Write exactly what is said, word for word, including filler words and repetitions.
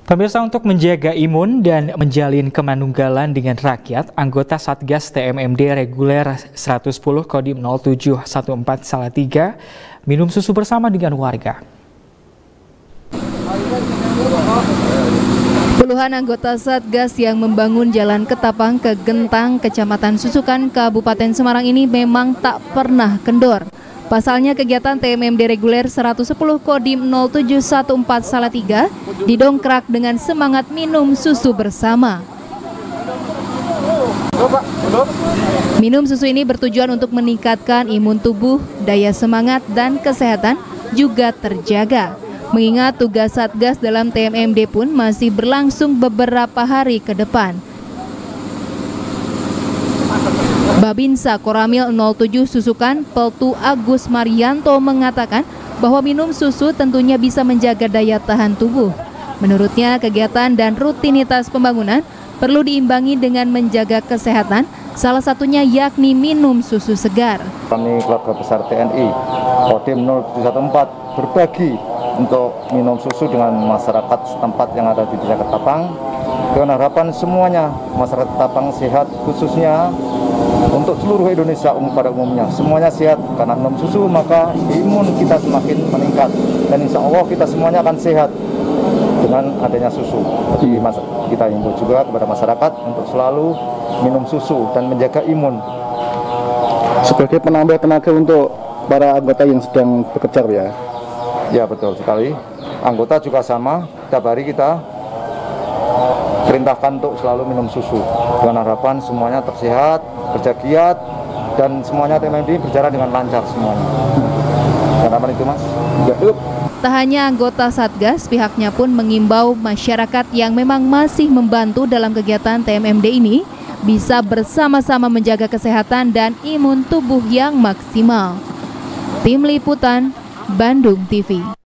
Pemirsa, untuk menjaga imun dan menjalin kemanunggalan dengan rakyat, anggota Satgas T M M D reguler seratus sepuluh Kodim nol tujuh satu empat Salatiga minum susu bersama dengan warga. Puluhan anggota Satgas yang membangun Jalan Ketapang ke Gentang, Kecamatan Susukan, Kabupaten Semarang ini memang tak pernah kendor. Pasalnya kegiatan T M M D reguler seratus sepuluh Kodim nol tujuh satu empat Salatiga didongkrak dengan semangat minum susu bersama. Minum susu ini bertujuan untuk meningkatkan imun tubuh, daya semangat dan kesehatan juga terjaga. Mengingat tugas Satgas dalam T M M D pun masih berlangsung beberapa hari ke depan. Babinsa Koramil nol tujuh Susukan, Peltu Agus Marianto mengatakan bahwa minum susu tentunya bisa menjaga daya tahan tubuh. Menurutnya, kegiatan dan rutinitas pembangunan perlu diimbangi dengan menjaga kesehatan, salah satunya yakni minum susu segar. Kami keluarga besar T N I, Kodim nol tujuh satu empat berbagi untuk minum susu dengan masyarakat setempat yang ada di Desa Ketapang, dengan harapan semuanya masyarakat Ketapang sehat, khususnya untuk seluruh Indonesia umum pada umumnya. Semuanya sehat, karena minum susu maka imun kita semakin meningkat dan insya Allah kita semuanya akan sehat dengan adanya susu. Jadi kita himbau juga kepada masyarakat untuk selalu minum susu dan menjaga imun. Sebagai penambah tenaga untuk para anggota yang sedang bekerja ya? Ya, betul sekali. Anggota juga sama, setiap hari kita perintahkan untuk selalu minum susu dengan harapan semuanya tersehat, kerja giat, dan semuanya T M M D berjalan dengan lancar semuanya. Harapan itu, Mas. Ya, yuk. Tak hanya anggota Satgas, pihaknya pun mengimbau masyarakat yang memang masih membantu dalam kegiatan T M M D ini bisa bersama-sama menjaga kesehatan dan imun tubuh yang maksimal. Tim Liputan, Bandung T V.